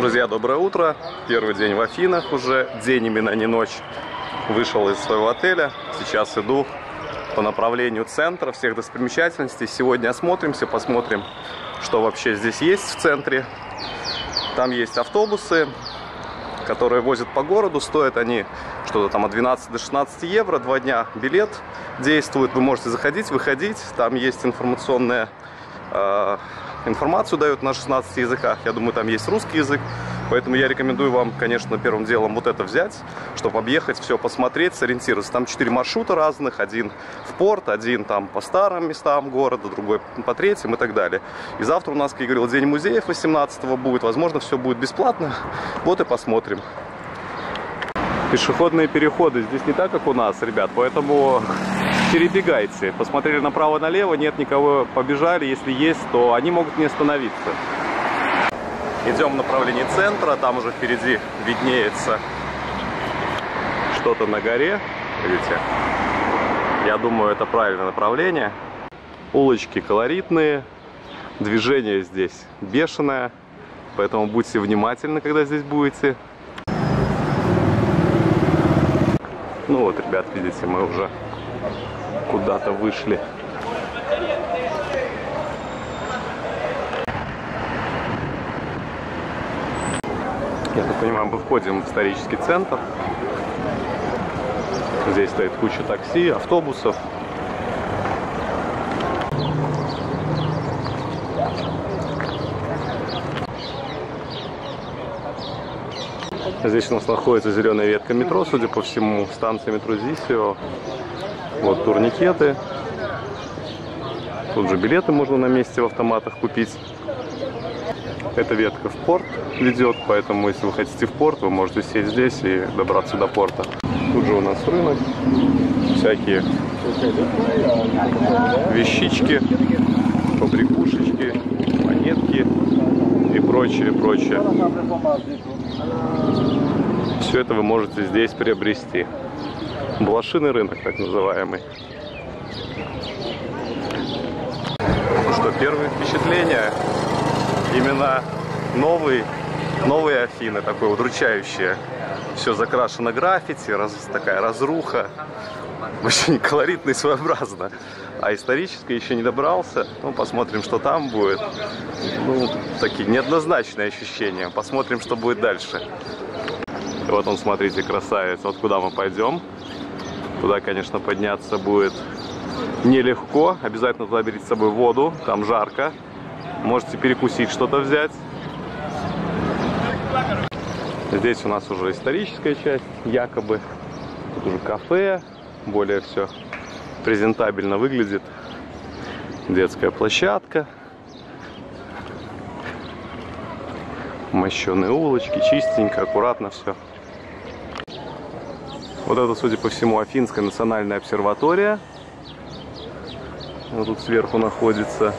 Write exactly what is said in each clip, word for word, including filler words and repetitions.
Друзья, доброе утро. Первый день в Афинах уже, день именно, не ночь. Вышел из своего отеля. Сейчас иду по направлению центра, всех достопримечательностей. Сегодня осмотримся, посмотрим, что вообще здесь есть в центре. Там есть автобусы, которые возят по городу. Стоят они что-то там от двенадцати до шестнадцати евро. Два дня билет действует. Вы можете заходить, выходить. Там есть информационная э, информацию дают на шестнадцати языках. Я думаю, там есть русский язык. Поэтому я рекомендую вам, конечно, первым делом вот это взять, чтобы объехать, все посмотреть, сориентироваться. Там четыре маршрута разных. Один в порт, один там по старым местам города, другой по третьим и так далее. И завтра у нас, как я говорил, день музеев восемнадцатого будет. Возможно, все будет бесплатно. Вот и посмотрим. Пешеходные переходы здесь не так, как у нас, ребят, поэтому перебегайте. Посмотрели направо-налево, нет никого, побежали. Если есть, то они могут не остановиться. Идем в направлении центра, там уже впереди виднеется что-то на горе. Видите? Я думаю, это правильное направление. Улочки колоритные, движение здесь бешеное, поэтому будьте внимательны, когда здесь будете. Ну вот, ребят, видите, мы уже куда-то вышли. Я так понимаю, мы входим в исторический центр. Здесь стоит куча такси, автобусов. Здесь у нас находится зеленая ветка метро, судя по всему, станция метро Зисио. Вот турникеты. Тут же билеты можно на месте в автоматах купить. Эта ветка в порт ведет, поэтому если вы хотите в порт, вы можете сесть здесь и добраться до порта. Тут же у нас рынок, всякие вещички, побрякушечки, монетки и прочее, прочее. Все это вы можете здесь приобрести. Блошиный рынок, так называемый. Ну что, первые впечатления? Именно новый, новые Афины, такое удручающее. Все закрашено граффити, раз, такая разруха. Очень колоритно и своеобразно. А историческое еще не добрался. Ну, посмотрим, что там будет. Ну, такие неоднозначные ощущения. Посмотрим, что будет дальше. И вот он, смотрите, красавец. Вот куда мы пойдем. Туда, конечно, подняться будет нелегко. Обязательно туда берите с собой воду. Там жарко. Можете перекусить, что-то взять. Здесь у нас уже историческая часть, якобы. Тут уже кафе, более все презентабельно выглядит. Детская площадка. Мощеные улочки, чистенько, аккуратно все. Вот это, судя по всему, Афинская национальная обсерватория. Вот тут сверху находится.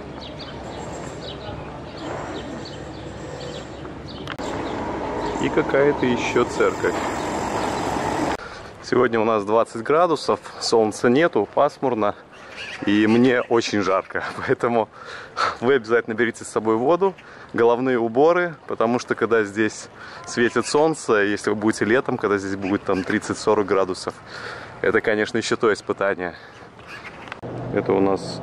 И какая-то еще церковь. Сегодня у нас двадцать градусов, солнца нету, пасмурно. И мне очень жарко. Поэтому вы обязательно берите с собой воду, головные уборы. Потому что когда здесь светит солнце, если вы будете летом, когда здесь будет там тридцать-сорок градусов, это, конечно, еще то испытание. Это у нас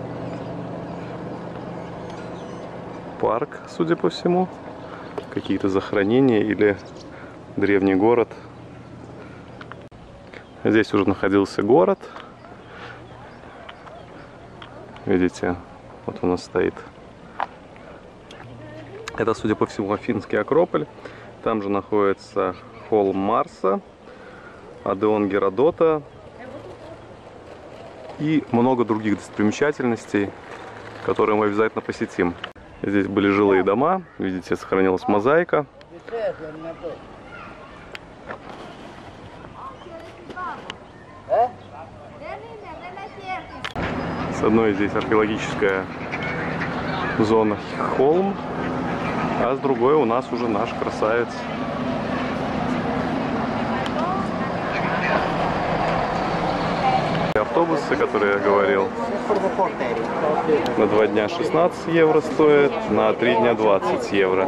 парк, судя по всему. Какие-то захоронения или древний город. Здесь уже находился город. Видите, вот у нас стоит. Это, судя по всему, Афинский Акрополь. Там же находится холм Марса, Адеон Геродота и много других достопримечательностей, которые мы обязательно посетим. Здесь были жилые дома, видите, сохранилась мозаика. С одной здесь археологическая зона холм, а с другой у нас уже наш красавец. автобусы, которые я говорил. На два дня шестнадцать евро стоит, на три дня двадцать евро.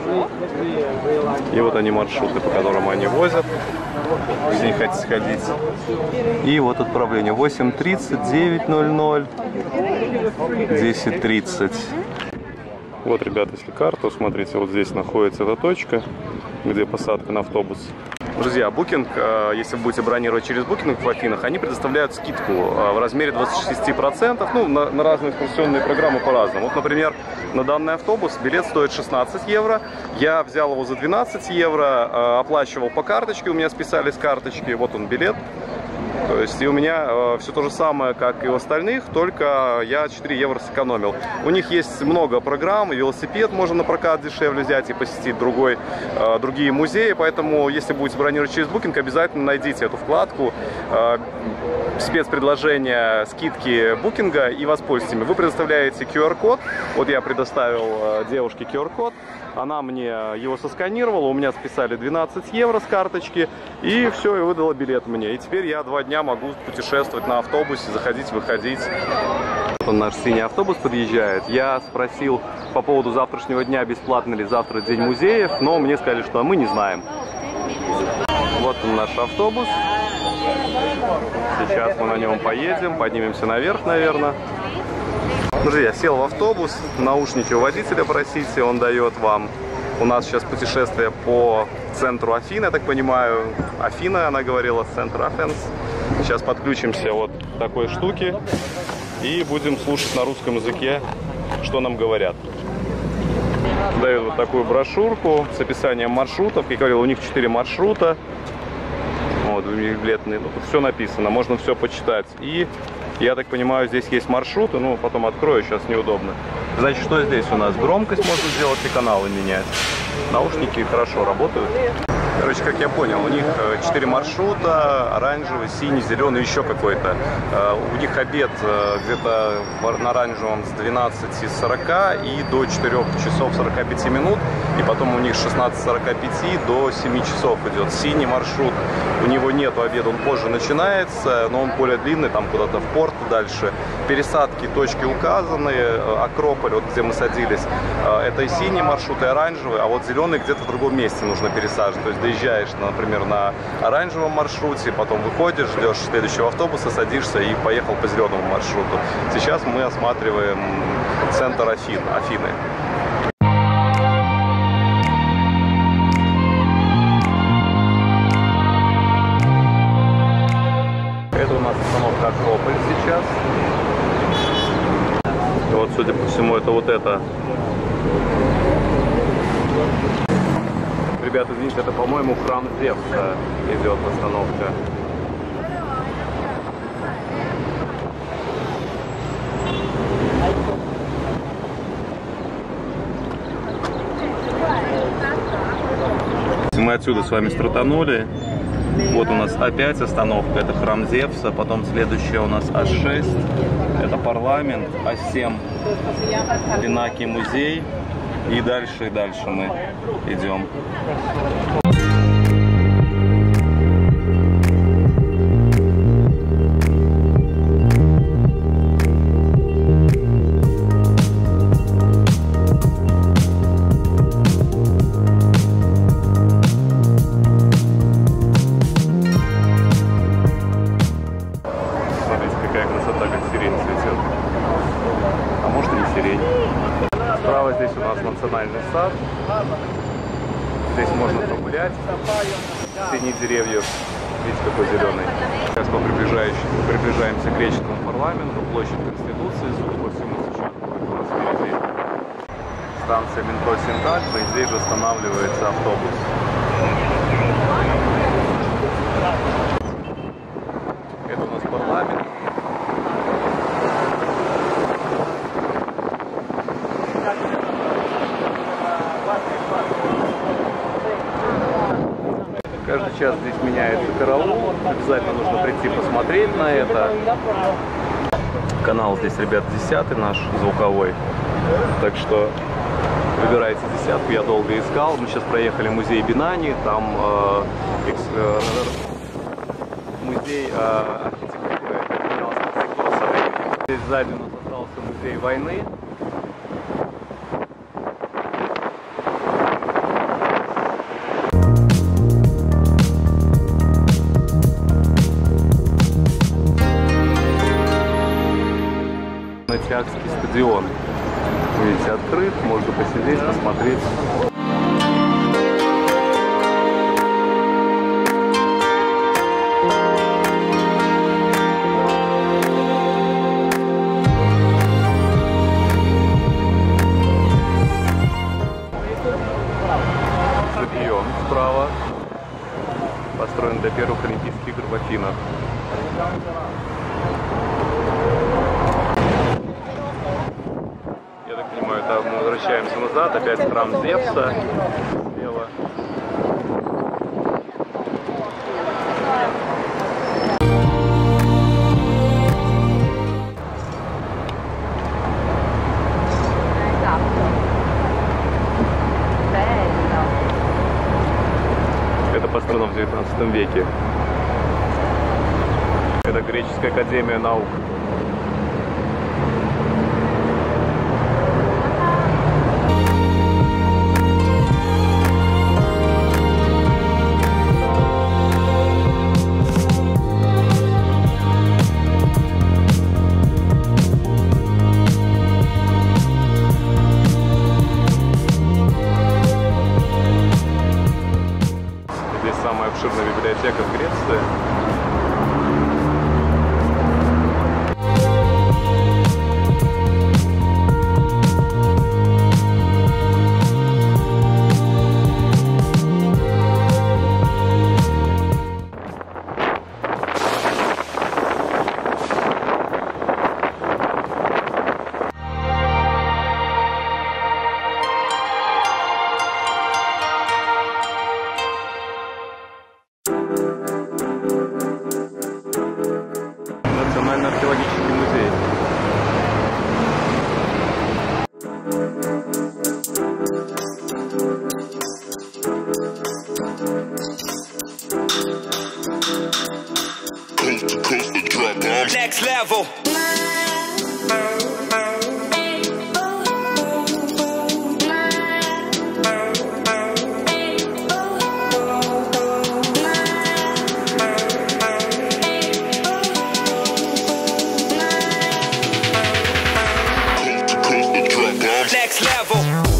И вот они маршруты, по которым они возят. Если не хотите сходить. И вот отправление восемь тридцать, девять ноль ноль, десять тридцать. Вот, ребята, если карту, смотрите, вот здесь находится эта точка, где посадка на автобус. Друзья, Booking, если вы будете бронировать через Booking в Афинах, они предоставляют скидку в размере двадцати шести процентов, ну, на, на разные экскурсионные программы по-разному. Вот, например, на данный автобус билет стоит шестнадцать евро, я взял его за двенадцать евро, оплачивал по карточке, у меня списали с карточки, вот он билет. То есть и у меня э, все то же самое, как и у остальных, только я четыре евро сэкономил. У них есть много программ, велосипед можно на прокат дешевле взять и посетить другой, э, другие музеи, поэтому если будете бронировать через Booking, обязательно найдите эту вкладку э, спецпредложения скидки Букинга и воспользуйтесь ими. Вы предоставляете ку ар код, вот я предоставил э, девушке ку ар код, она мне его сосканировала, у меня списали двенадцать евро с карточки, и все, и выдала билет мне. И теперь я два дня могу путешествовать на автобусе, заходить, выходить. Вот он, наш синий автобус подъезжает. Я спросил по поводу завтрашнего дня, бесплатно ли завтра день музеев, но мне сказали, что мы не знаем. Вот он, наш автобус. Сейчас мы на нем поедем, поднимемся наверх, наверное. Друзья, сел в автобус, наушники у водителя просите, он дает вам. У нас сейчас путешествие по центру Афин, я так понимаю. Афина, она говорила, центр Афенс. Сейчас подключимся вот к такой штуке и будем слушать на русском языке, что нам говорят. Дают вот такую брошюрку с описанием маршрутов. Я говорил, у них четыре маршрута. Вот, билетные, ну, тут все написано, можно все почитать. И я так понимаю, здесь есть маршруты, ну, потом открою, сейчас неудобно. Значит, что здесь у нас? Громкость можно сделать и каналы менять. Наушники хорошо работают. Короче, как я понял, у них четыре маршрута, оранжевый, синий, зеленый, еще какой-то. У них обед где-то на оранжевом с двенадцати сорока и до четырёх часов сорока пяти минут. И потом у них с шестнадцати сорока пяти до семи часов идет. Синий маршрут, у него нету обеда, он позже начинается, но он более длинный, там куда-то в порт дальше. Пересадки, точки указаны, Акрополь, вот где мы садились, это и синий маршрут, и оранжевый, а вот зеленый где-то в другом месте нужно пересаживать. То есть доезжаешь, например, на оранжевом маршруте, потом выходишь, ждешь следующего автобуса, садишься и поехал по зеленому маршруту. Сейчас мы осматриваем центр Афин, Афины. Это у нас остановка Акрополь сейчас. И вот, судя по всему, это вот это. Ребята, извините, это, по-моему, храм Зевса идет остановка. Мы отсюда с вами стартанули. Вот у нас опять остановка, это храм Зевса, потом следующая у нас А шесть, это парламент, А семь, Пинакий музей, и дальше и дальше мы идем. Здесь у нас национальный сад. Здесь можно прогулять. В тени деревьев. Видите, какой зеленый. Сейчас мы приближаемся к речному парламенту, площадь Конституции. Судя по всему, сейчас будет у нас впереди станция метро Синтагма, и здесь же останавливается автобус. Это у нас парламент. Каждый час здесь меняется караул, обязательно нужно прийти посмотреть на это. Канал здесь, ребят, десятый наш, звуковой, так что выбирайте десятку, я долго искал. Мы сейчас проехали музей Бинани, там э, экс, э, музей э, архитектуры Здесь сзади у нас остался музей войны. Тиакский стадион. Видите, открыт, можно посидеть, посмотреть. Стадион справа построен для первых Олимпийских игр в Афинах. Мы возвращаемся назад, опять храм Зевса слева. Это построено в девятнадцатом веке. Это Греческая академия наук. Самая обширная библиотека в Греции. Национальный археологический музей. Next level. Next level.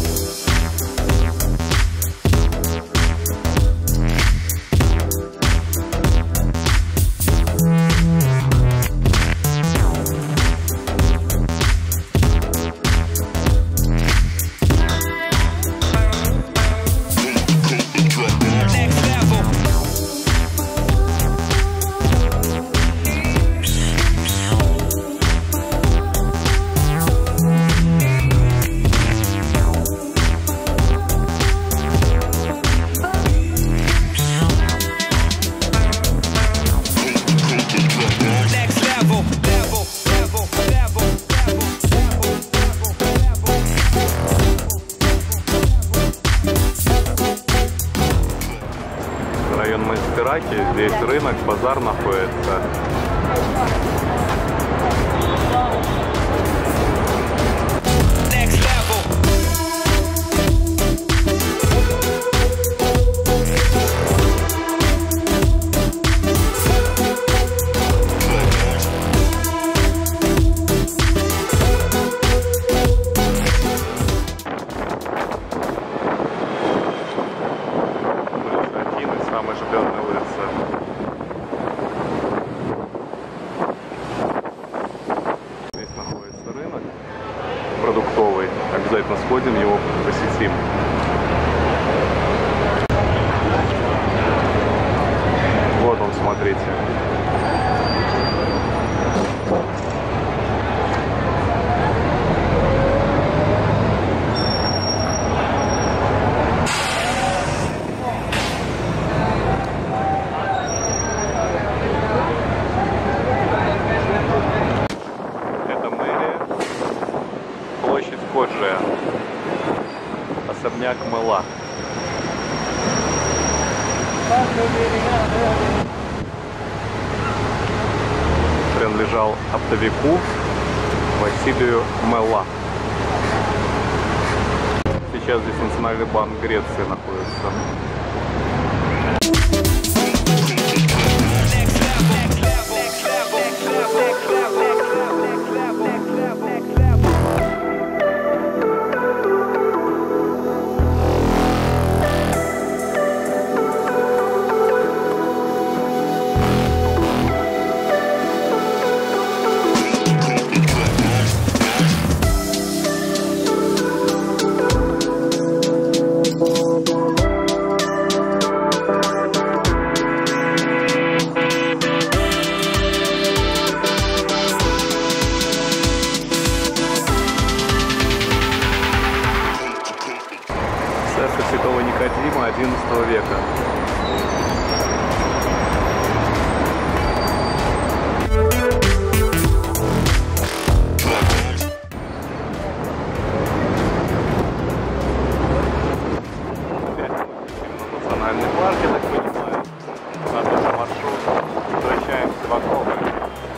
Район Монсерраки, здесь рынок, базар находится. Самая оживленная улица. Здесь находится рынок продуктовый. Обязательно сходим, его посетим. Вот он, смотрите. Ходжия, особняк Мэла. Принадлежал оптовику Василию Мелла. Сейчас здесь Национальный банк Греции находится. Церковь Святого Никодима одиннадцатого века. Национальный парк, я так понимаю, на тот же маршрут. Возвращаемся в Акрополь.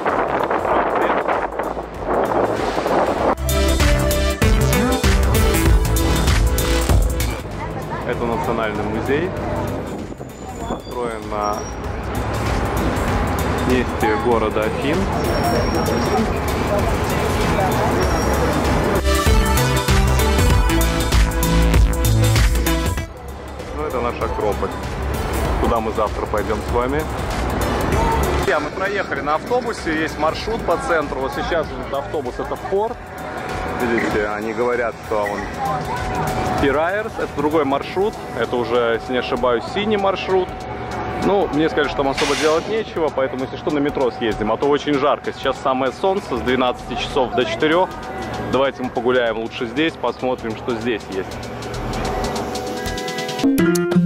Это Национальный музей, построен на месте города Афин. Ну, это наш Акрополь, куда мы завтра пойдем с вами. Друзья, мы проехали на автобусе, есть маршрут по центру. Вот сейчас этот автобус, это в порт. Видите, они говорят, что он Piraeus, это другой маршрут, это уже, если не ошибаюсь, синий маршрут. Ну, мне сказали, что там особо делать нечего, поэтому, если что, на метро съездим, а то очень жарко. Сейчас самое солнце, с двенадцати часов до четырёх. Давайте мы погуляем лучше здесь, посмотрим, что здесь есть.